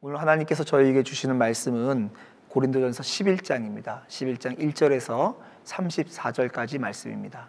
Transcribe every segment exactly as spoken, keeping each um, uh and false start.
오늘 하나님께서 저희에게 주시는 말씀은 고린도전서 십일 장입니다. 십일 장 일 절에서 삼십사 절까지 말씀입니다.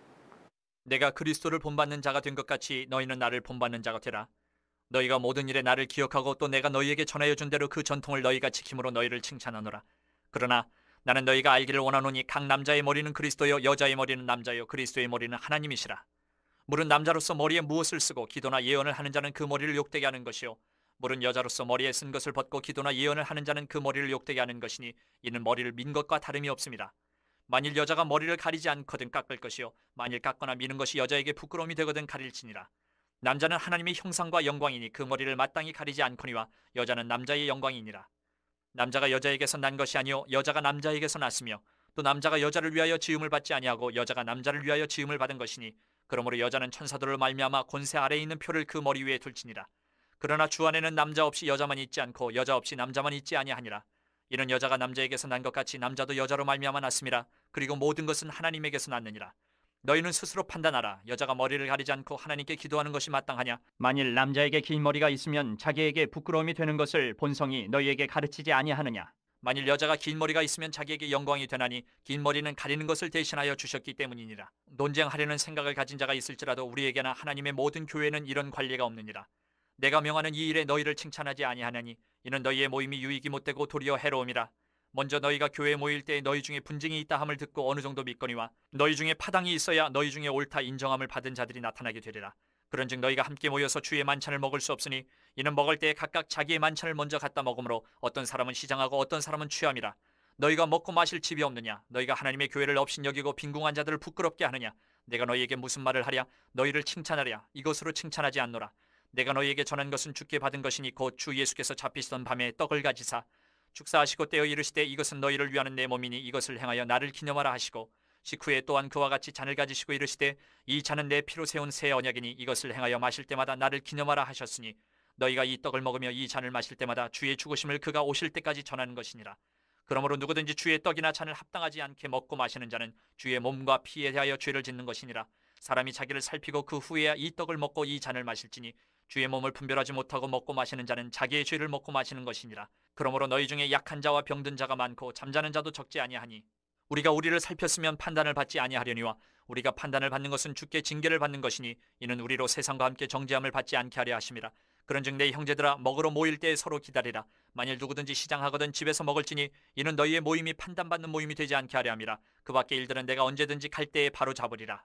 내가 그리스도를 본받는 자가 된 것 같이 너희는 나를 본받는 자가 되라. 너희가 모든 일에 나를 기억하고 또 내가 너희에게 전하여 준 대로 그 전통을 너희가 지킴으로 너희를 칭찬하노라. 그러나 나는 너희가 알기를 원하노니 각 남자의 머리는 그리스도요 여자의 머리는 남자요 그리스도의 머리는 하나님이시라. 물은 남자로서 머리에 무엇을 쓰고 기도나 예언을 하는 자는 그 머리를 욕되게 하는 것이요 물은 여자로서 머리에 쓴 것을 벗고 기도나 예언을 하는 자는 그 머리를 욕되게 하는 것이니 이는 머리를 민 것과 다름이 없습니다. 만일 여자가 머리를 가리지 않거든 깎을 것이요 만일 깎거나 미는 것이 여자에게 부끄러움이 되거든 가릴지니라. 남자는 하나님의 형상과 영광이니 그 머리를 마땅히 가리지 않거니와 여자는 남자의 영광이니라. 남자가 여자에게서 난 것이 아니요 여자가 남자에게서 났으며 또 남자가 여자를 위하여 지음을 받지 아니하고 여자가 남자를 위하여 지음을 받은 것이니 그러므로 여자는 천사들을 말미암아 권세 아래에 있는 표를 그 머리 위에 둘지니라. 그러나 주 안에는 남자 없이 여자만 있지 않고 여자 없이 남자만 있지 아니하니라. 이는 여자가 남자에게서 난 것 같이 남자도 여자로 말미암아 났음이라. 그리고 모든 것은 하나님에게서 났느니라. 너희는 스스로 판단하라. 여자가 머리를 가리지 않고 하나님께 기도하는 것이 마땅하냐? 만일 남자에게 긴 머리가 있으면 자기에게 부끄러움이 되는 것을 본성이 너희에게 가르치지 아니하느냐? 만일 여자가 긴 머리가 있으면 자기에게 영광이 되나니 긴 머리는 가리는 것을 대신하여 주셨기 때문이니라. 논쟁하려는 생각을 가진 자가 있을지라도 우리에게나 하나님의 모든 교회는 이런 관리가 없느니라. 내가 명하는 이 일에 너희를 칭찬하지 아니하나니 이는 너희의 모임이 유익이 못되고 도리어 해로움이라. 먼저 너희가 교회에 모일 때 너희 중에 분쟁이 있다 함을 듣고 어느 정도 믿거니와 너희 중에 파당이 있어야 너희 중에 옳다 인정함을 받은 자들이 나타나게 되리라. 그런즉 너희가 함께 모여서 주의 만찬을 먹을 수 없으니 이는 먹을 때에 각각 자기의 만찬을 먼저 갖다 먹으므로 어떤 사람은 시장하고 어떤 사람은 취함이라. 너희가 먹고 마실 집이 없느냐? 너희가 하나님의 교회를 업신여기고 빈궁한 자들을 부끄럽게 하느냐? 내가 너희에게 무슨 말을 하랴? 너희를 칭찬하랴? 이것으로 칭찬하지 않노라. 내가 너희에게 전한 것은 주께 받은 것이니 곧 주 예수께서 잡히시던 밤에 떡을 가지사 축사하시고 떼어 이르시되 이것은 너희를 위하는 내 몸이니 이것을 행하여 나를 기념하라 하시고 식후에 또한 그와 같이 잔을 가지시고 이르시되 이 잔은 내 피로 세운 새 언약이니 이것을 행하여 마실 때마다 나를 기념하라 하셨으니 너희가 이 떡을 먹으며 이 잔을 마실 때마다 주의 죽으심을 그가 오실 때까지 전하는 것이니라. 그러므로 누구든지 주의 떡이나 잔을 합당하지 않게 먹고 마시는 자는 주의 몸과 피에 대하여 죄를 짓는 것이니라. 사람이 자기를 살피고 그 후에야 이 떡을 먹고 이 잔을 마실지니 주의 몸을 분별하지 못하고 먹고 마시는 자는 자기의 죄를 먹고 마시는 것이니라. 그러므로 너희 중에 약한 자와 병든 자가 많고 잠자는 자도 적지 아니하니 우리가 우리를 살폈으면 판단을 받지 아니하려니와 우리가 판단을 받는 것은 주께 징계를 받는 것이니 이는 우리로 세상과 함께 정죄함을 받지 않게 하려 하심이라. 그런즉 내 형제들아 먹으러 모일 때에 서로 기다리라. 만일 누구든지 시장하거든 집에서 먹을지니 이는 너희의 모임이 판단받는 모임이 되지 않게 하려 함이라. 그 밖의 일들은 내가 언제든지 갈 때에 바로 잡으리라.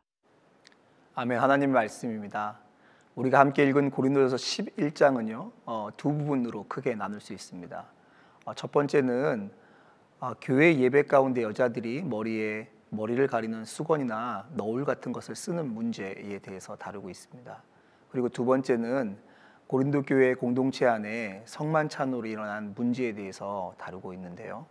아멘. 하나님 말씀입니다. 우리가 함께 읽은 고린도전서 십일 장은요 어, 두 부분으로 크게 나눌 수 있습니다. 어, 첫 번째는 어, 교회 예배 가운데 여자들이 머리에 머리를 가리는 수건이나 너울 같은 것을 쓰는 문제에 대해서 다루고 있습니다. 그리고 두 번째는 고린도 교회 공동체 안에 성만찬으로 일어난 문제에 대해서 다루고 있는데요.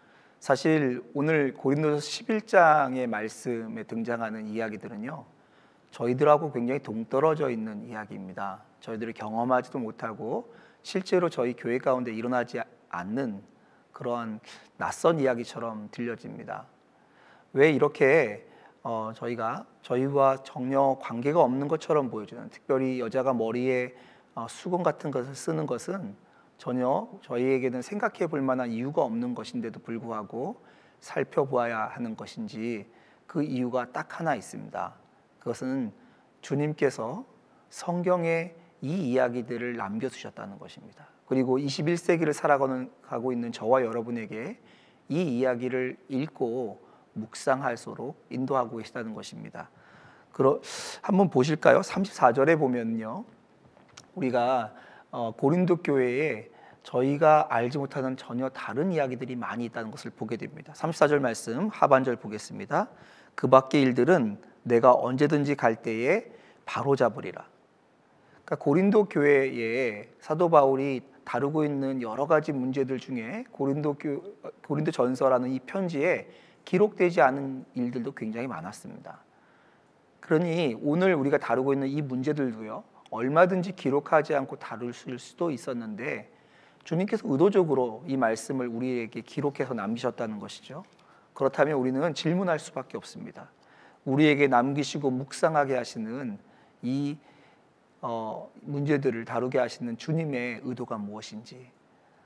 사실 오늘 고린도전서 십일 장의 말씀에 등장하는 이야기들은요 저희들하고 굉장히 동떨어져 있는 이야기입니다. 저희들이 경험하지도 못하고 실제로 저희 교회 가운데 일어나지 않는 그러한 낯선 이야기처럼 들려집니다. 왜 이렇게 어, 저희가 저희와 전혀 관계가 없는 것처럼 보여주는, 특별히 여자가 머리에 어, 수건 같은 것을 쓰는 것은 전혀 저희에게는 생각해 볼 만한 이유가 없는 것인데도 불구하고 살펴보아야 하는 것인지 그 이유가 딱 하나 있습니다. 그것은 주님께서 성경에 이 이야기들을 남겨두셨다는 것입니다. 그리고 이십일 세기를 살아가고 있는 저와 여러분에게 이 이야기를 읽고 묵상할수록 인도하고 계시다는 것입니다. 그러, 한번 보실까요? 삼십사 절에 보면요, 우리가 어, 고린도 교회에 저희가 알지 못하는 전혀 다른 이야기들이 많이 있다는 것을 보게 됩니다. 삼십사 절 말씀 하반절 보겠습니다. 그 밖의 일들은 내가 언제든지 갈 때에 바로 잡으리라. 그러니까 고린도 교회에 사도 바울이 다루고 있는 여러 가지 문제들 중에 고린도 교, 고린도 전서라는 이 편지에 기록되지 않은 일들도 굉장히 많았습니다. 그러니 오늘 우리가 다루고 있는 이 문제들도요 얼마든지 기록하지 않고 다룰 수도 있었는데 주님께서 의도적으로 이 말씀을 우리에게 기록해서 남기셨다는 것이죠. 그렇다면 우리는 질문할 수밖에 없습니다. 우리에게 남기시고 묵상하게 하시는 이 어, 문제들을 다루게 하시는 주님의 의도가 무엇인지,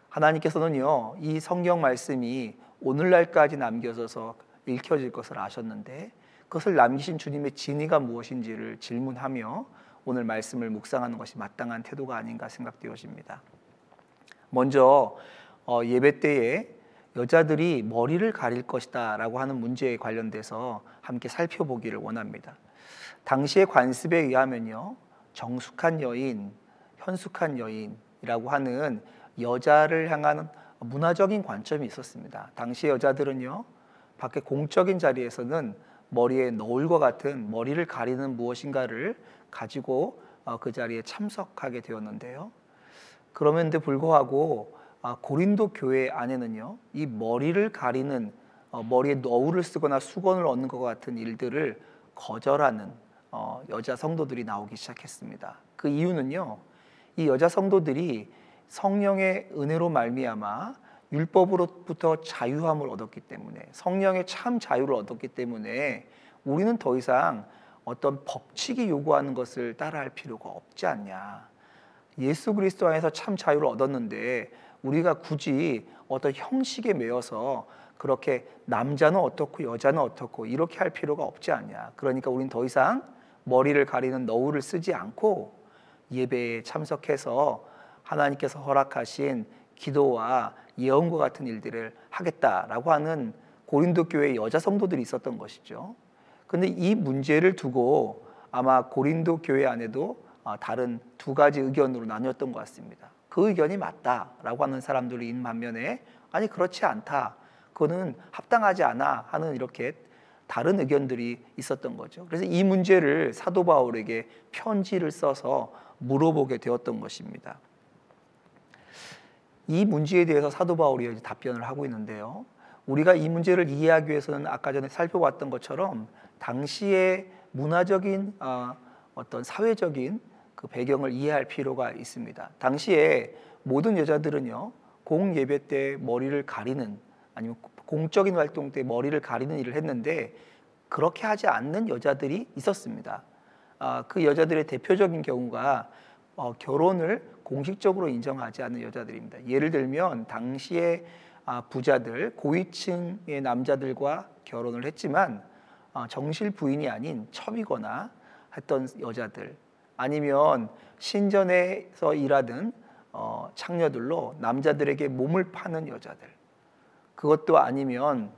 하나님께서는요, 이 성경 말씀이 오늘날까지 남겨져서 읽혀질 것을 아셨는데 그것을 남기신 주님의 진의가 무엇인지를 질문하며 오늘 말씀을 묵상하는 것이 마땅한 태도가 아닌가 생각되어집니다. 먼저 어, 예배 때에 여자들이 머리를 가릴 것이다 라고 하는 문제에 관련돼서 함께 살펴보기를 원합니다. 당시의 관습에 의하면요, 정숙한 여인, 현숙한 여인이라고 하는 여자를 향한 문화적인 관점이 있었습니다. 당시 여자들은요, 밖에 공적인 자리에서는 머리에 너울과 같은 머리를 가리는 무엇인가를 가지고 그 자리에 참석하게 되었는데요. 그럼에도 불구하고 고린도 교회 안에는요, 이 머리를 가리는, 머리에 너울을 쓰거나 수건을 얹는 것 같은 일들을 거절하는 여자 성도들이 나오기 시작했습니다. 그 이유는요, 이 여자 성도들이 성령의 은혜로 말미암아 율법으로부터 자유함을 얻었기 때문에, 성령의 참 자유를 얻었기 때문에 우리는 더 이상 어떤 법칙이 요구하는 것을 따라할 필요가 없지 않냐. 예수 그리스도 안에서 참 자유를 얻었는데 우리가 굳이 어떤 형식에 매여서 그렇게 남자는 어떻고 여자는 어떻고 이렇게 할 필요가 없지 않냐. 그러니까 우리는 더 이상 머리를 가리는 너울을 쓰지 않고 예배에 참석해서 하나님께서 허락하신 기도와 예언과 같은 일들을 하겠다라고 하는 고린도 교회의 여자 성도들이 있었던 것이죠. 그런데 이 문제를 두고 아마 고린도 교회 안에도 다른 두 가지 의견으로 나뉘었던 것 같습니다. 그 의견이 맞다라고 하는 사람들이 있는 반면에 아니 그렇지 않다, 그거는 합당하지 않아 하는 이렇게 다른 의견들이 있었던 거죠. 그래서 이 문제를 사도 바울에게 편지를 써서 물어보게 되었던 것입니다. 이 문제에 대해서 사도 바울이 답변을 하고 있는데요, 우리가 이 문제를 이해하기 위해서는 아까 전에 살펴봤던 것처럼 당시의 문화적인 어, 어떤 사회적인 그 배경을 이해할 필요가 있습니다. 당시에 모든 여자들은요, 공예배 때 머리를 가리는, 아니면 공적인 활동 때 머리를 가리는 일을 했는데 그렇게 하지 않는 여자들이 있었습니다. 아, 그 여자들의 대표적인 경우가 어, 결혼을 공식적으로 인정하지 않는 여자들입니다. 예를 들면 당시의 아, 부자들, 고위층의 남자들과 결혼을 했지만 어, 정실 부인이 아닌 첩이거나 했던 여자들, 아니면 신전에서 일하던 어, 창녀들로 남자들에게 몸을 파는 여자들, 그것도 아니면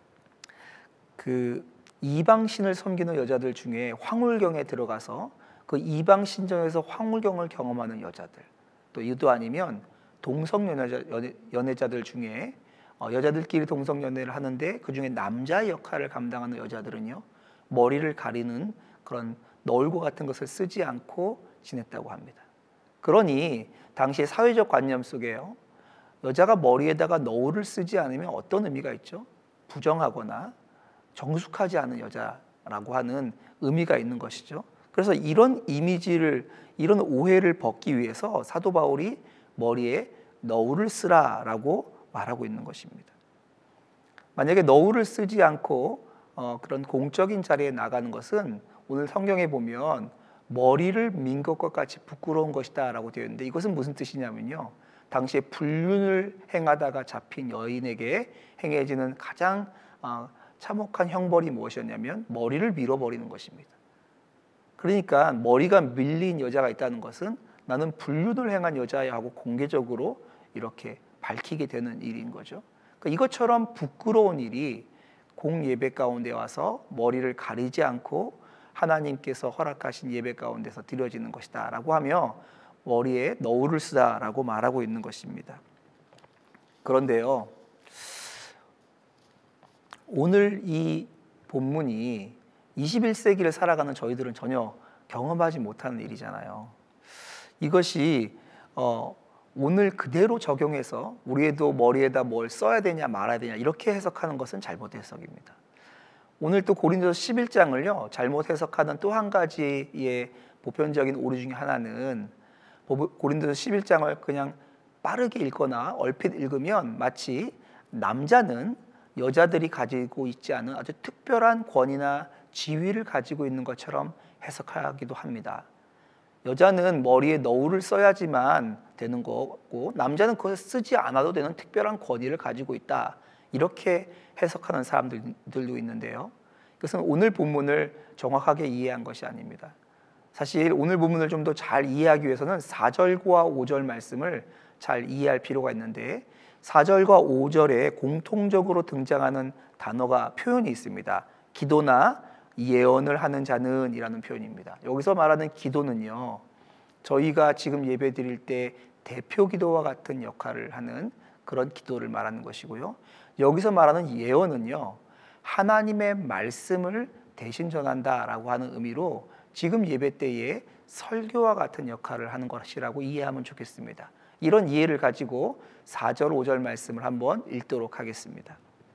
그 이방신을 섬기는 여자들 중에 황홀경에 들어가서 그 이방 신전에서 황홀경을 경험하는 여자들, 또 이도 아니면 동성연애자, 연애, 연애자들 중에 어, 여자들끼리 동성연애를 하는데 그 중에 남자의 역할을 감당하는 여자들은요, 머리를 가리는 그런 너울과 같은 것을 쓰지 않고 지냈다고 합니다. 그러니 당시의 사회적 관념 속에요, 여자가 머리에다가 너울을 쓰지 않으면 어떤 의미가 있죠? 부정하거나 정숙하지 않은 여자라고 하는 의미가 있는 것이죠. 그래서 이런 이미지를, 이런 오해를 벗기 위해서 사도 바울이 머리에 너울을 쓰라라고 말하고 있는 것입니다. 만약에 너울을 쓰지 않고 어, 그런 공적인 자리에 나가는 것은 오늘 성경에 보면 머리를 민 것과 같이 부끄러운 것이다 라고 되어 있는데, 이것은 무슨 뜻이냐면요, 당시에 불륜을 행하다가 잡힌 여인에게 행해지는 가장 어, 참혹한 형벌이 무엇이었냐면 머리를 밀어버리는 것입니다. 그러니까 머리가 밀린 여자가 있다는 것은 나는 불륜을 행한 여자야 하고 공개적으로 이렇게 밝히게 되는 일인 거죠. 그러니까 이것처럼 부끄러운 일이 공예배 가운데 와서 머리를 가리지 않고 하나님께서 허락하신 예배 가운데서 드려지는 것이다 라고 하며 머리에 너울을 쓰다라고 말하고 있는 것입니다. 그런데요, 오늘 이 본문이 이십일 세기를 살아가는 저희들은 전혀 경험하지 못하는 일이잖아요. 이것이 어, 오늘 그대로 적용해서 우리도 머리에다 뭘 써야 되냐 말아야 되냐 이렇게 해석하는 것은 잘못 해석입니다. 오늘 또 고린도서 십일 장을요 잘못 해석하는 또 한 가지의 보편적인 오류 중에 하나는, 고린도서 십일 장을 그냥 빠르게 읽거나 얼핏 읽으면 마치 남자는 여자들이 가지고 있지 않은 아주 특별한 권위나 지위를 가지고 있는 것처럼 해석하기도 합니다. 여자는 머리에 너울을 써야지만 되는 거고 남자는 그것을 쓰지 않아도 되는 특별한 권위를 가지고 있다. 이렇게 해석하는 사람들도 있는데요. 이것은 오늘 본문을 정확하게 이해한 것이 아닙니다. 사실 오늘 본문을 좀 더 잘 이해하기 위해서는 사 절과 오 절 말씀을 잘 이해할 필요가 있는데 사 절과 오 절에 공통적으로 등장하는 단어가 표현이 있습니다. 기도나 예언을 하는 자는 이라는 표현입니다. 여기서 말하는 기도는요, 저희가 지금 예배 드릴 때 대표 기도와 같은 역할을 하는 그런 기도를 말하는 것이고요. 여기서 말하는 예언은요, 하나님의 말씀을 대신 전한다라고 하는 의미로 지금 예배 때에 설교와 같은 역할을 하는 것이라고 이해하면 좋겠습니다. 이런 이해를 가지고 사 절, 오 절 말씀을 한번 읽도록 하겠습니다.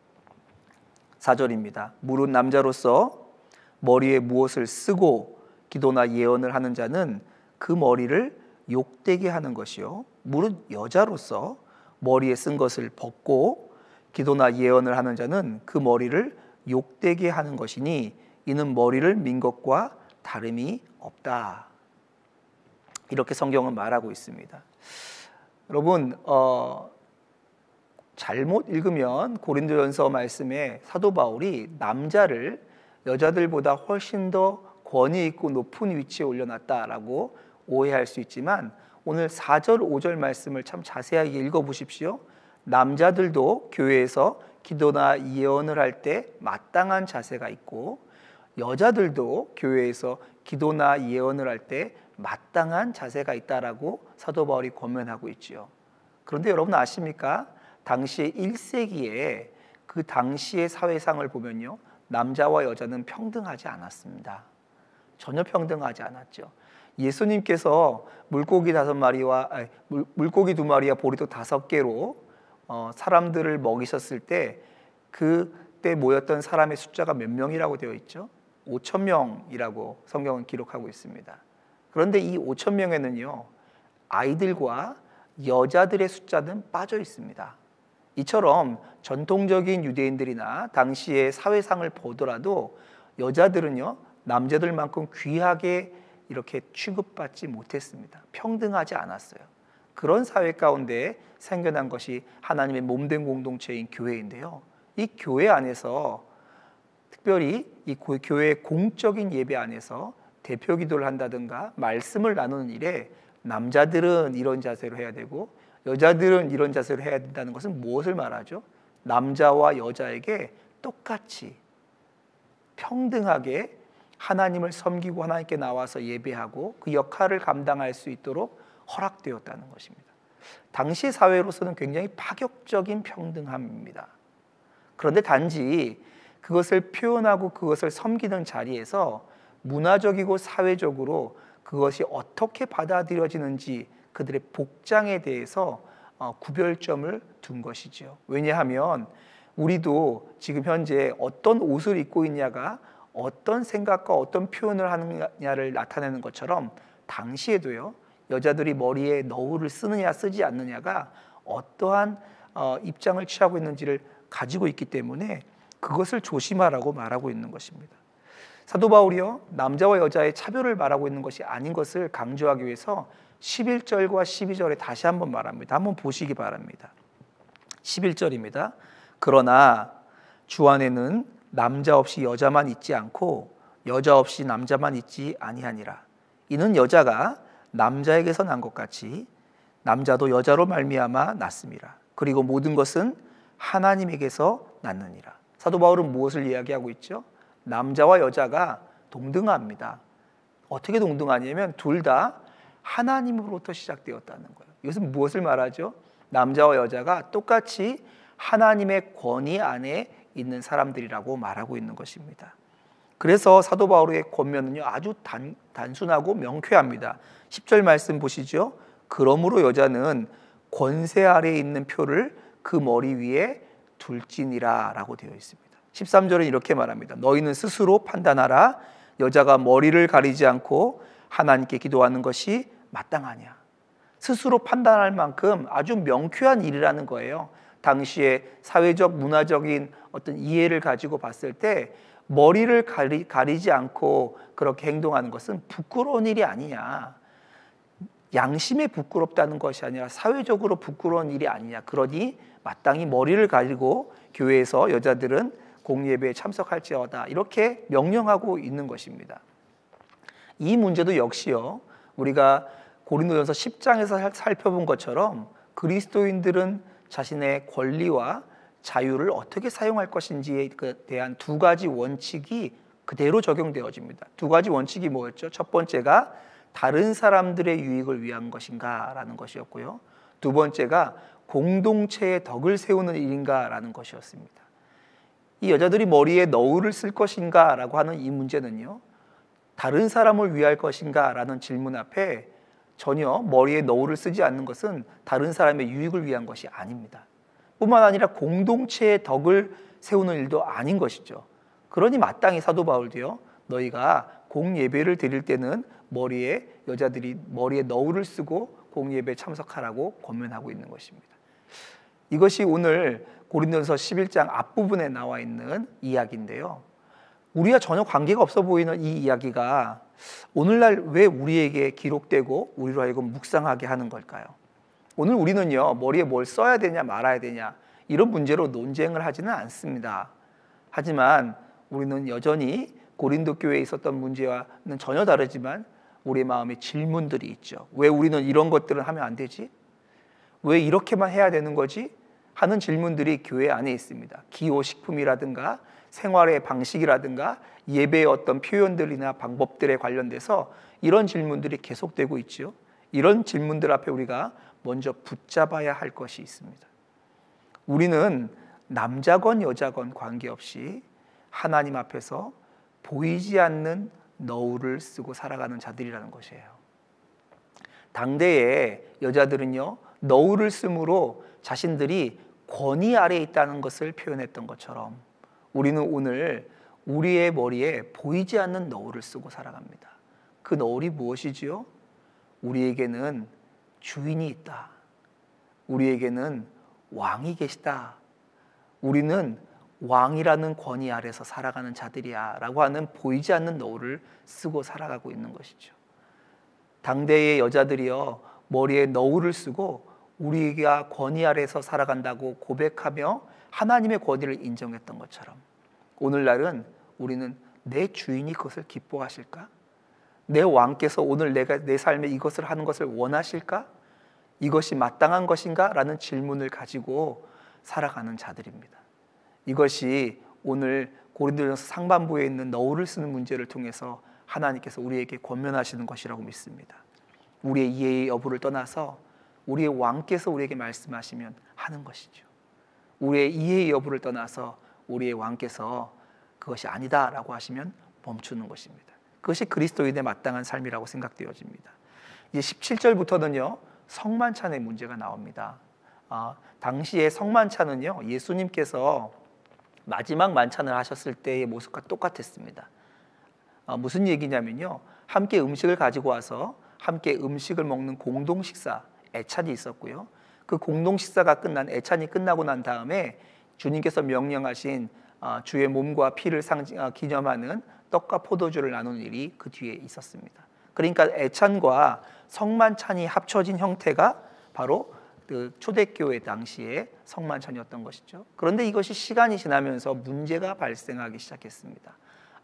사 절입니다. 무릇 남자로서 머리에 무엇을 쓰고 기도나 예언을 하는 자는 그 머리를 욕되게 하는 것이요, 무릇 여자로서 머리에 쓴 것을 벗고 기도나 예언을 하는 자는 그 머리를 욕되게 하는 것이니 이는 머리를 민 것과 다름이 없다. 이렇게 성경은 말하고 있습니다. 여러분, 어, 잘못 읽으면 고린도전서 말씀에 사도 바울이 남자를 여자들보다 훨씬 더 권위 있고 높은 위치에 올려놨다라고 오해할 수 있지만 오늘 사 절, 오 절 말씀을 참 자세하게 읽어보십시오. 남자들도 교회에서 기도나 예언을 할 때 마땅한 자세가 있고 여자들도 교회에서 기도나 예언을 할 때 마땅한 자세가 있다라고 사도 바울이 권면하고 있지요. 그런데 여러분 아십니까? 당시 일 세기에 그 당시의 사회상을 보면요, 남자와 여자는 평등하지 않았습니다. 전혀 평등하지 않았죠. 예수님께서 물고기 다섯 마리와 아니, 물, 물고기 두 마리와 보리도 다섯 개로 어, 사람들을 먹이셨을 때 그때 모였던 사람의 숫자가 몇 명이라고 되어 있죠? 오천 명이라고 성경은 기록하고 있습니다. 그런데 이 오천 명에는요, 아이들과 여자들의 숫자는 빠져 있습니다. 이처럼 전통적인 유대인들이나 당시의 사회상을 보더라도 여자들은요, 남자들만큼 귀하게 이렇게 취급받지 못했습니다. 평등하지 않았어요. 그런 사회 가운데 생겨난 것이 하나님의 몸된 공동체인 교회인데요. 이 교회 안에서 특별히 이 교회의 공적인 예배 안에서 대표 기도를 한다든가 말씀을 나누는 일에 남자들은 이런 자세로 해야 되고 여자들은 이런 자세로 해야 된다는 것은 무엇을 말하죠? 남자와 여자에게 똑같이 평등하게 하나님을 섬기고 하나님께 나와서 예배하고 그 역할을 감당할 수 있도록 허락되었다는 것입니다. 당시 사회로서는 굉장히 파격적인 평등함입니다. 그런데 단지 그것을 표현하고 그것을 섬기는 자리에서 문화적이고 사회적으로 그것이 어떻게 받아들여지는지 그들의 복장에 대해서 구별점을 둔 것이죠. 왜냐하면 우리도 지금 현재 어떤 옷을 입고 있냐가 어떤 생각과 어떤 표현을 하느냐를 나타내는 것처럼 당시에도요, 여자들이 머리에 너울을 쓰느냐 쓰지 않느냐가 어떠한 입장을 취하고 있는지를 가지고 있기 때문에 그것을 조심하라고 말하고 있는 것입니다. 사도 바울이요, 남자와 여자의 차별을 말하고 있는 것이 아닌 것을 강조하기 위해서 십일 절과 십이 절에 다시 한번 말합니다. 한번 보시기 바랍니다. 십일 절입니다. 그러나 주 안에는 남자 없이 여자만 있지 않고 여자 없이 남자만 있지 아니하니라. 이는 여자가 남자에게서 난 것 같이 남자도 여자로 말미암아 났음이라. 그리고 모든 것은 하나님에게서 났느니라. 사도 바울은 무엇을 이야기하고 있죠? 남자와 여자가 동등합니다. 어떻게 동등하냐면 둘 다 하나님으로부터 시작되었다는 거예요. 이것은 무엇을 말하죠? 남자와 여자가 똑같이 하나님의 권위 안에 있는 사람들이라고 말하고 있는 것입니다. 그래서 사도 바울의 권면은요, 아주 단, 단순하고 명쾌합니다. 십 절 말씀 보시죠. 그러므로 여자는 권세 아래에 있는 표를 그 머리 위에 둘지니라 라고 되어 있습니다. 십삼 절은 이렇게 말합니다. 너희는 스스로 판단하라. 여자가 머리를 가리지 않고 하나님께 기도하는 것이 마땅하냐. 스스로 판단할 만큼 아주 명쾌한 일이라는 거예요. 당시에 사회적 문화적인 어떤 이해를 가지고 봤을 때 머리를 가리, 가리지 않고 그렇게 행동하는 것은 부끄러운 일이 아니냐. 양심에 부끄럽다는 것이 아니라 사회적으로 부끄러운 일이 아니냐. 그러니 마땅히 머리를 가리고 교회에서 여자들은 공예배에 참석할지어다, 이렇게 명령하고 있는 것입니다. 이 문제도 역시요, 우리가 고린도전서 십 장에서 살펴본 것처럼 그리스도인들은 자신의 권리와 자유를 어떻게 사용할 것인지에 대한 두 가지 원칙이 그대로 적용되어집니다. 두 가지 원칙이 뭐였죠? 첫 번째가 다른 사람들의 유익을 위한 것인가 라는 것이었고요, 두 번째가 공동체의 덕을 세우는 일인가 라는 것이었습니다. 이 여자들이 머리에 너울을 쓸 것인가 라고 하는 이 문제는요, 다른 사람을 위할 것인가 라는 질문 앞에 전혀 머리에 너울을 쓰지 않는 것은 다른 사람의 유익을 위한 것이 아닙니다. 뿐만 아니라 공동체의 덕을 세우는 일도 아닌 것이죠. 그러니 마땅히 사도 바울도요, 너희가 공예배를 드릴 때는 머리에 여자들이 머리에 너울을 쓰고 공예배에 참석하라고 권면하고 있는 것입니다. 이것이 오늘 고린도전서 십일 장 앞부분에 나와 있는 이야기인데요, 우리와 전혀 관계가 없어 보이는 이 이야기가 오늘날 왜 우리에게 기록되고 우리로 하여금 묵상하게 하는 걸까요? 오늘 우리는요, 머리에 뭘 써야 되냐 말아야 되냐 이런 문제로 논쟁을 하지는 않습니다. 하지만 우리는 여전히 고린도 교회에 있었던 문제와는 전혀 다르지만 우리의 마음에 질문들이 있죠. 왜 우리는 이런 것들을 하면 안 되지? 왜 이렇게만 해야 되는 거지? 하는 질문들이 교회 안에 있습니다. 기호식품이라든가 생활의 방식이라든가 예배의 어떤 표현들이나 방법들에 관련돼서 이런 질문들이 계속되고 있죠. 이런 질문들 앞에 우리가 먼저 붙잡아야 할 것이 있습니다. 우리는 남자건 여자건 관계없이 하나님 앞에서 보이지 않는 너울을 쓰고 살아가는 자들이라는 것이에요. 당대의 여자들은요, 너울을 쓰므로 자신들이 권위 아래에 있다는 것을 표현했던 것처럼 우리는 오늘 우리의 머리에 보이지 않는 너울을 쓰고 살아갑니다. 그 너울이 무엇이지요? 우리에게는 주인이 있다. 우리에게는 왕이 계시다. 우리는 왕이라는 권위 아래서 살아가는 자들이야 라고 하는 보이지 않는 너울을 쓰고 살아가고 있는 것이죠. 당대의 여자들이요, 머리에 너울을 쓰고 우리가 권위 아래서 살아간다고 고백하며 하나님의 권위를 인정했던 것처럼 오늘날은 우리는 내 주인이 그것을 기뻐하실까? 내 왕께서 오늘 내가 내 삶에 이것을 하는 것을 원하실까? 이것이 마땅한 것인가? 라는 질문을 가지고 살아가는 자들입니다. 이것이 오늘 고린도전서 상반부에 있는 너울을 쓰는 문제를 통해서 하나님께서 우리에게 권면하시는 것이라고 믿습니다. 우리의 이해의 여부를 떠나서 우리의 왕께서 우리에게 말씀하시면 하는 것이죠. 우리의 이해의 여부를 떠나서 우리의 왕께서 그것이 아니다 라고 하시면 멈추는 것입니다. 그것이 그리스도인의 마땅한 삶이라고 생각되어집니다. 이제 십칠 절부터는요, 성만찬의 문제가 나옵니다. 아, 당시의 성만찬은요, 예수님께서 마지막 만찬을 하셨을 때의 모습과 똑같았습니다. 아, 무슨 얘기냐면요, 함께 음식을 가지고 와서 함께 음식을 먹는 공동 식사, 애찬이 있었고요. 그 공동 식사가 끝난 애찬이 끝나고 난 다음에 주님께서 명령하신 주의 몸과 피를 상징 기념하는 떡과 포도주를 나누는 일이 그 뒤에 있었습니다. 그러니까 애찬과 성만찬이 합쳐진 형태가 바로 그 초대교회 당시의 성만찬이었던 것이죠. 그런데 이것이 시간이 지나면서 문제가 발생하기 시작했습니다.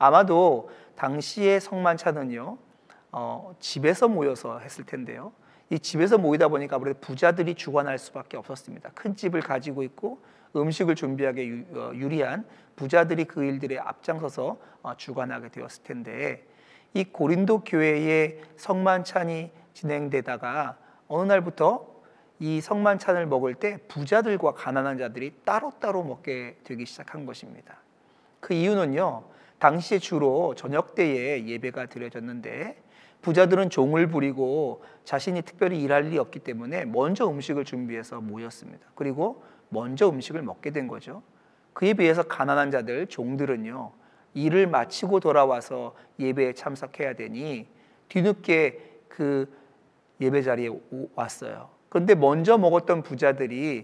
아마도 당시의 성만찬은요, 어, 집에서 모여서 했을 텐데요. 이 집에서 모이다 보니까 아무래도 부자들이 주관할 수밖에 없었습니다. 큰 집을 가지고 있고 음식을 준비하기 유리한 부자들이 그 일들에 앞장서서 주관하게 되었을 텐데, 이 고린도 교회의 성만찬이 진행되다가 어느 날부터 이 성만찬을 먹을 때 부자들과 가난한 자들이 따로따로 먹게 되기 시작한 것입니다. 그 이유는요, 당시에 주로 저녁 때에 예배가 드려졌는데 부자들은 종을 부리고 자신이 특별히 일할 일이 없기 때문에 먼저 음식을 준비해서 모였습니다. 그리고 먼저 음식을 먹게 된 거죠. 그에 비해서 가난한 자들, 종들은요, 일을 마치고 돌아와서 예배에 참석해야 되니 뒤늦게 그 예배 자리에 왔어요. 그런데 먼저 먹었던 부자들이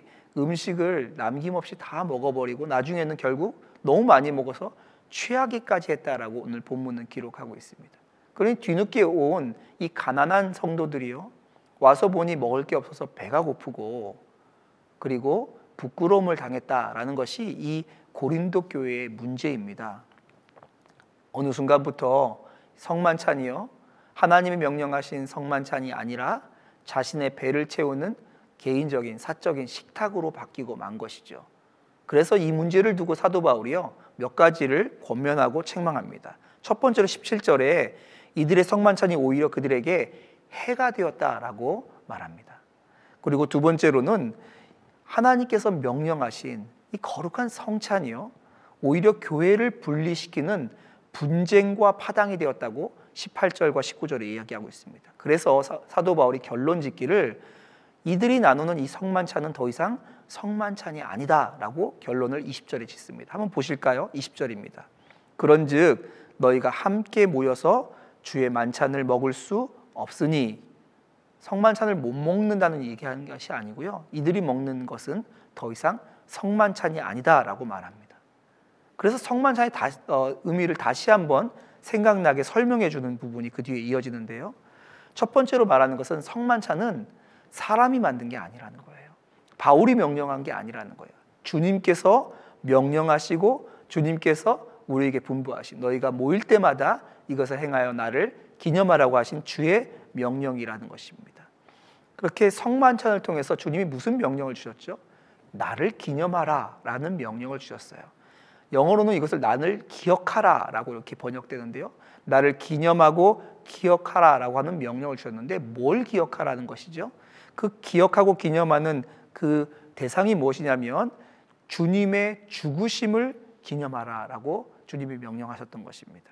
음식을 남김없이 다 먹어버리고 나중에는 결국 너무 많이 먹어서 취하기까지 했다라고 오늘 본문은 기록하고 있습니다. 그러니 뒤늦게 온 이 가난한 성도들이요, 와서 보니 먹을 게 없어서 배가 고프고 그리고 부끄러움을 당했다라는 것이 이 고린도 교회의 문제입니다. 어느 순간부터 성만찬이요, 하나님이 명령하신 성만찬이 아니라 자신의 배를 채우는 개인적인 사적인 식탁으로 바뀌고 만 것이죠. 그래서 이 문제를 두고 사도 바울이요 몇 가지를 권면하고 책망합니다. 첫 번째로 십칠 절에 이들의 성만찬이 오히려 그들에게 해가 되었다라고 말합니다. 그리고 두 번째로는 하나님께서 명령하신 이 거룩한 성찬이요 오히려 교회를 분리시키는 분쟁과 파당이 되었다고 십팔 절과 십구 절에 이야기하고 있습니다. 그래서 사도 바울이 결론 짓기를 이들이 나누는 이 성만찬은 더 이상 성만찬이 아니다라고 결론을 이십 절에 짓습니다. 한번 보실까요? 이십 절입니다. 그런즉 너희가 함께 모여서 주의 만찬을 먹을 수 없으니, 성만찬을 못 먹는다는 얘기하는 것이 아니고요, 이들이 먹는 것은 더 이상 성만찬이 아니다라고 말합니다. 그래서 성만찬의 다시, 어, 의미를 다시 한번 생각나게 설명해 주는 부분이 그 뒤에 이어지는데요, 첫 번째로 말하는 것은 성만찬은 사람이 만든 게 아니라는 거예요. 바울이 명령한 게 아니라는 거예요. 주님께서 명령하시고 주님께서 우리에게 분부하신, 너희가 모일 때마다 이것을 행하여 나를 기념하라고 하신 주의 명령이라는 것입니다. 그렇게 성만찬을 통해서 주님이 무슨 명령을 주셨죠? 나를 기념하라 라는 명령을 주셨어요. 영어로는 이것을 나를 기억하라 라고 이렇게 번역되는데요, 나를 기념하고 기억하라 라고 하는 명령을 주셨는데 뭘 기억하라는 것이죠? 그 기억하고 기념하는 그 대상이 무엇이냐면 주님의 죽으심을 기념하라 라고 주님이 명령하셨던 것입니다.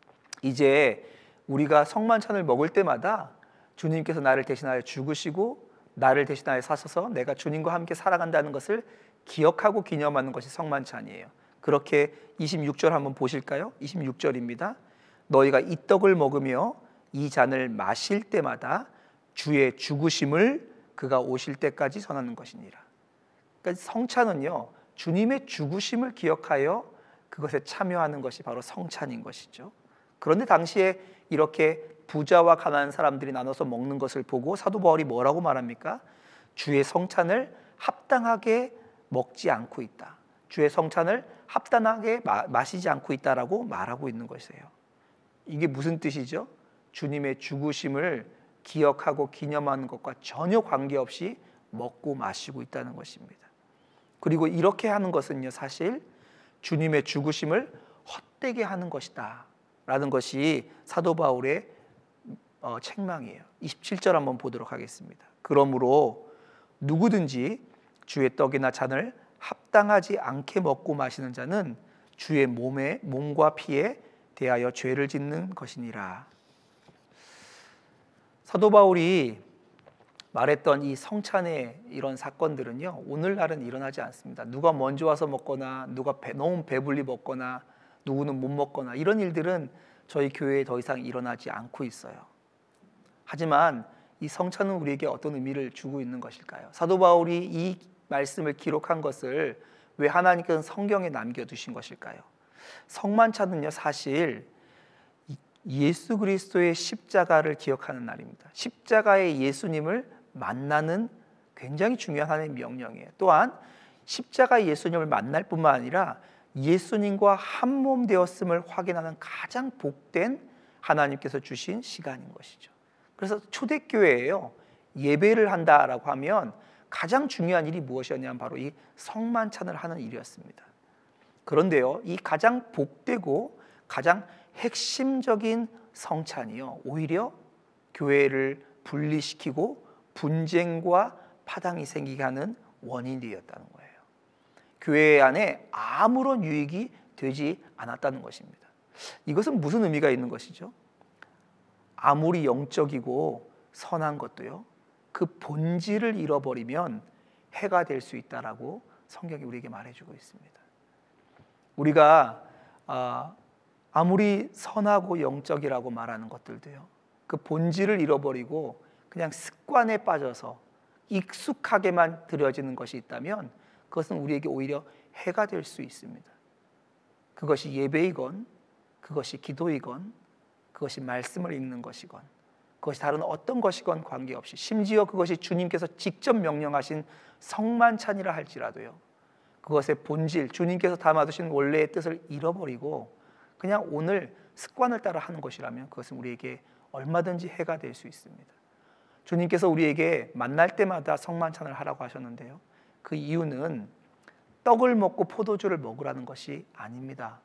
이제 우리가 성만찬을 먹을 때마다 주님께서 나를 대신하여 죽으시고 나를 대신하여 사셔서 내가 주님과 함께 살아간다는 것을 기억하고 기념하는 것이 성만찬이에요. 그렇게 이십육 절 한번 보실까요? 이십육 절입니다. 너희가 이 떡을 먹으며 이 잔을 마실 때마다 주의 죽으심을 그가 오실 때까지 전하는 것이니라. 그러니까 성찬은요 주님의 죽으심을 기억하여 그것에 참여하는 것이 바로 성찬인 것이죠. 그런데 당시에 이렇게 부자와 가난한 사람들이 나눠서 먹는 것을 보고 사도 바울이 뭐라고 말합니까? 주의 성찬을 합당하게 먹지 않고 있다, 주의 성찬을 합당하게 마, 마시지 않고 있다라고 말하고 있는 것이에요. 이게 무슨 뜻이죠? 주님의 죽으심을 기억하고 기념하는 것과 전혀 관계없이 먹고 마시고 있다는 것입니다. 그리고 이렇게 하는 것은요 사실 주님의 죽으심을 헛되게 하는 것이다 라는 것이 사도 바울의 어, 책망이에요. 이십칠 절 한번 보도록 하겠습니다. 그러므로 누구든지 주의 떡이나 잔을 합당하지 않게 먹고 마시는 자는 주의 몸에 몸과 피에 대하여 죄를 짓는 것이니라. 사도 바울이 말했던 이 성찬의 이런 사건들은요 오늘날은 일어나지 않습니다. 누가 먼저 와서 먹거나 누가 배, 너무 배불리 먹거나 누구는 못 먹거나 이런 일들은 저희 교회에 더 이상 일어나지 않고 있어요. 하지만 이 성찬은 우리에게 어떤 의미를 주고 있는 것일까요? 사도 바울이 이 말씀을 기록한 것을 왜 하나님께서는 성경에 남겨두신 것일까요? 성만찬은요 사실 예수 그리스도의 십자가를 기억하는 날입니다. 십자가의 예수님을 만나는 굉장히 중요한 하나님의 명령이에요. 또한 십자가의 예수님을 만날 뿐만 아니라 예수님과 한 몸 되었음을 확인하는 가장 복된 하나님께서 주신 시간인 것이죠. 그래서 초대교회에요 예배를 한다라고 하면 가장 중요한 일이 무엇이었냐면 바로 이 성만찬을 하는 일이었습니다. 그런데요 이 가장 복되고 가장 핵심적인 성찬이요 오히려 교회를 분리시키고 분쟁과 파당이 생기게 하는 원인이 되었다는 거예요. 교회 안에 아무런 유익이 되지 않았다는 것입니다. 이것은 무슨 의미가 있는 것이죠? 아무리 영적이고 선한 것도요 그 본질을 잃어버리면 해가 될 수 있다라고 성경이 우리에게 말해주고 있습니다. 우리가 아, 아무리 선하고 영적이라고 말하는 것들도요 그 본질을 잃어버리고 그냥 습관에 빠져서 익숙하게만 드려지는 것이 있다면 그것은 우리에게 오히려 해가 될 수 있습니다. 그것이 예배이건 그것이 기도이건 그것이 말씀을 읽는 것이건 그것이 다른 어떤 것이건 관계없이, 심지어 그것이 주님께서 직접 명령하신 성만찬이라 할지라도요, 그것의 본질, 주님께서 담아두신 원래의 뜻을 잃어버리고 그냥 오늘 습관을 따라 하는 것이라면 그것은 우리에게 얼마든지 해가 될 수 있습니다. 주님께서 우리에게 만날 때마다 성만찬을 하라고 하셨는데요, 그 이유는 떡을 먹고 포도주를 먹으라는 것이 아닙니다.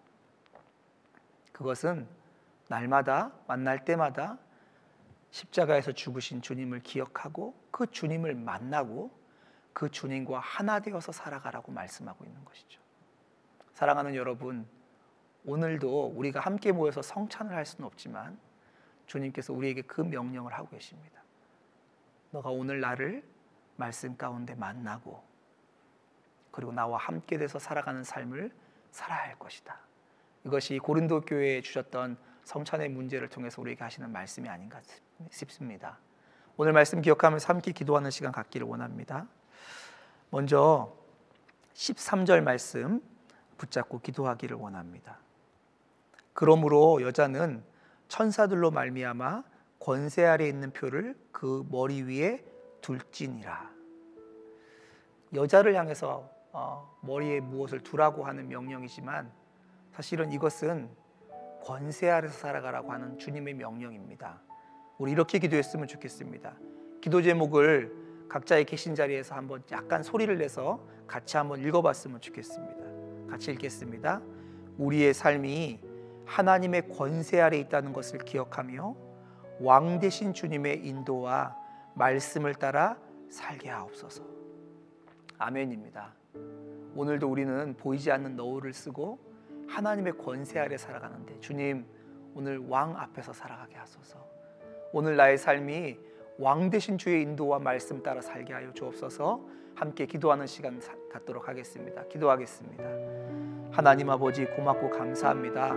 그것은 날마다 만날 때마다 십자가에서 죽으신 주님을 기억하고 그 주님을 만나고 그 주님과 하나 되어서 살아가라고 말씀하고 있는 것이죠. 사랑하는 여러분, 오늘도 우리가 함께 모여서 성찬을 할 수는 없지만 주님께서 우리에게 그 명령을 하고 계십니다. 너가 오늘 나를 말씀 가운데 만나고 그리고 나와 함께 돼서 살아가는 삶을 살아야 할 것이다. 이것이 고린도 교회에 주셨던 성찬의 문제를 통해서 우리에게 하시는 말씀이 아닌가 싶습니다. 오늘 말씀 기억하면서 함께 기도하는 시간 갖기를 원합니다. 먼저 십삼 절 말씀 붙잡고 기도하기를 원합니다. 그러므로 여자는 천사들로 말미암아 권세 아래 있는 표를 그 머리 위에 둘지니라. 여자를 향해서 어, 머리에 무엇을 두라고 하는 명령이지만 사실은 이것은 권세 아래서 살아가라고 하는 주님의 명령입니다. 우리 이렇게 기도했으면 좋겠습니다. 기도 제목을 각자의 계신 자리에서 한번 약간 소리를 내서 같이 한번 읽어봤으면 좋겠습니다. 같이 읽겠습니다. 우리의 삶이 하나님의 권세 아래 있다는 것을 기억하며 왕 되신 주님의 인도와 말씀을 따라 살게 하옵소서. 아멘입니다. 오늘도 우리는 보이지 않는 너울을 쓰고 하나님의 권세 아래 살아가는데 주님, 오늘 왕 앞에서 살아가게 하소서. 오늘 나의 삶이 왕 되신 주의 인도와 말씀 따라 살게 하여 주옵소서. 함께 기도하는 시간 갖도록 하겠습니다. 기도하겠습니다. 하나님 아버지, 고맙고 감사합니다.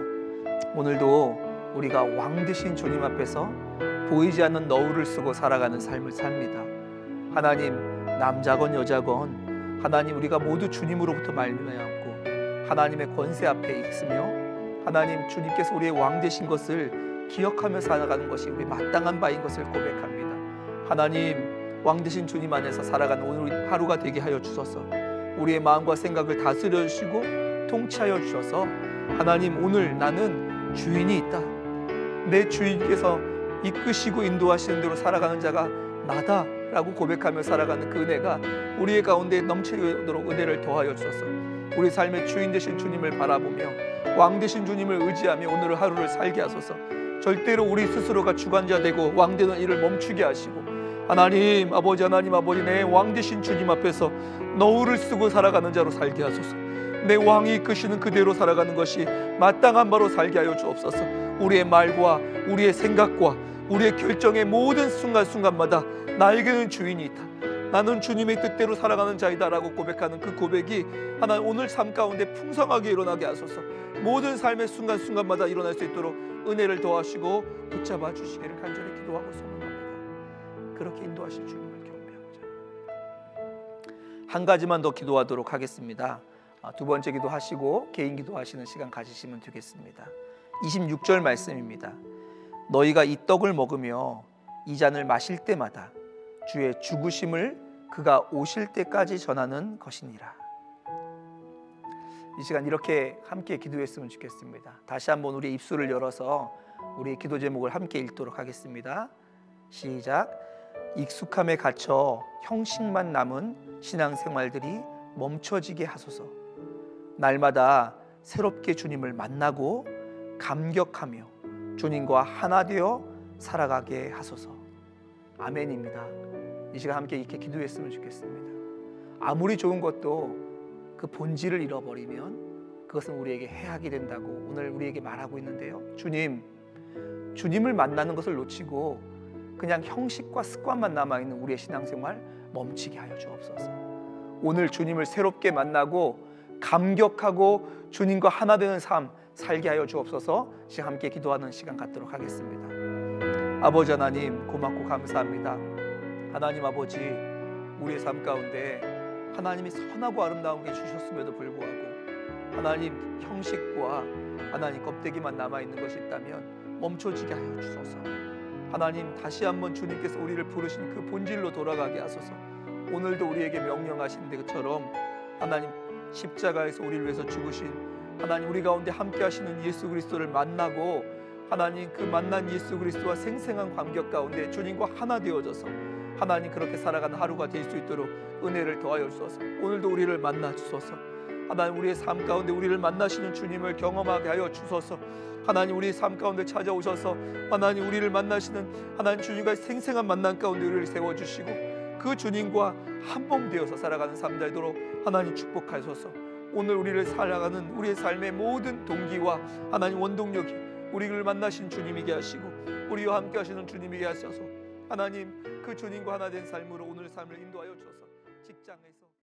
오늘도 우리가 왕 되신 주님 앞에서 보이지 않는 너울을 쓰고 살아가는 삶을 삽니다. 하나님, 남자건 여자건 하나님, 우리가 모두 주님으로부터 말미암고 하나님의 권세 앞에 있으며 하나님, 주님께서 우리의 왕 되신 것을 기억하며 살아가는 것이 우리 마땅한 바인 것을 고백합니다. 하나님, 왕 되신 주님 안에서 살아가는 오늘 하루가 되게 하여 주소서. 우리의 마음과 생각을 다스려 주시고 통치하여 주셔서 하나님, 오늘 나는 주인이 있다, 내 주인께서 이끄시고 인도하시는 대로 살아가는 자가 나다 라고 고백하며 살아가는 그 은혜가 우리의 가운데 넘치도록 은혜를 더하여 주소서. 우리 삶의 주인 되신 주님을 바라보며 왕 되신 주님을 의지하며 오늘 하루를 살게 하소서. 절대로 우리 스스로가 주관자 되고 왕 되는 일을 멈추게 하시고 하나님 아버지, 하나님 아버지, 내 왕 되신 주님 앞에서 너울을 쓰고 살아가는 자로 살게 하소서. 내 왕이 이끄시는 그대로 살아가는 것이 마땅한 바로 살게 하여 주옵소서. 우리의 말과 우리의 생각과 우리의 결정의 모든 순간순간마다 나에게는 주인이 있다, 나는 주님의 뜻대로 살아가는 자이다 라고 고백하는 그 고백이 하나님 오늘 삶 가운데 풍성하게 일어나게 하소서. 모든 삶의 순간순간마다 일어날 수 있도록 은혜를 더하시고 붙잡아 주시기를 간절히 기도하고 소망합니다. 그렇게 인도하실 주님을 경배하고자. 한 가지만 더 기도하도록 하겠습니다. 두 번째 기도하시고 개인 기도하시는 시간 가지시면 되겠습니다. 이십육 절 말씀입니다. 너희가 이 떡을 먹으며 이 잔을 마실 때마다 주의 죽으심을 그가 오실 때까지 전하는 것이니라. 이 시간 이렇게 함께 기도했으면 좋겠습니다. 다시 한번 우리 입술을 열어서 우리 기도 제목을 함께 읽도록 하겠습니다. 시작. 익숙함에 갇혀 형식만 남은 신앙생활들이 멈춰지게 하소서. 날마다 새롭게 주님을 만나고 감격하며 주님과 하나 되어 살아가게 하소서. 아멘입니다. 이 시간 함께 이렇게 기도했으면 좋겠습니다. 아무리 좋은 것도 그 본질을 잃어버리면 그것은 우리에게 해악이 된다고 오늘 우리에게 말하고 있는데요. 주님, 주님을 만나는 것을 놓치고 그냥 형식과 습관만 남아있는 우리의 신앙생활 멈추게 하여 주옵소서. 오늘 주님을 새롭게 만나고 감격하고 주님과 하나 되는 삶 살게 하여 주옵소서. 지금 함께 기도하는 시간 갖도록 하겠습니다. 아버지 하나님, 고맙고 감사합니다. 하나님 아버지, 우리의 삶 가운데 하나님이 선하고 아름다운 게 주셨음에도 불구하고 하나님 형식과 하나님 껍데기만 남아있는 것이 있다면 멈춰지게 하여 주소서. 하나님, 다시 한번 주님께서 우리를 부르신 그 본질로 돌아가게 하소서. 오늘도 우리에게 명령하신 것처럼 하나님, 십자가에서 우리를 위해서 죽으신 하나님, 우리 가운데 함께 하시는 예수 그리스도를 만나고 하나님, 그 만난 예수 그리스도와 생생한 관계 가운데 주님과 하나 되어져서 하나님, 그렇게 살아가는 하루가 될 수 있도록 은혜를 더하여 주소서. 오늘도 우리를 만나 주소서. 하나님, 우리의 삶 가운데 우리를 만나시는 주님을 경험하게 하여 주소서. 하나님, 우리의 삶 가운데 찾아오셔서 하나님, 우리를 만나시는 하나님 주님과의 생생한 만남 가운데 우리를 세워주시고 그 주님과 한 몸 되어서 살아가는 삶 되도록 하나님 축복하소서. 오늘 우리를 살아가는 우리의 삶의 모든 동기와 하나님 원동력이 우리를 만나신 주님이게 하시고 우리와 함께 하시는 주님이게 하셔서 하나님, 그 주님과 하나 된 삶으로 오늘 삶을 인도하여 주소서. 직장에서